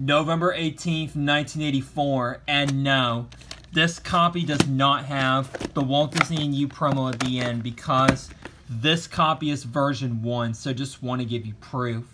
November 18th, 1984, and no, this copy does not have the Walt Disney and You promo at the end because this copy is version 1, so just want to give you proof.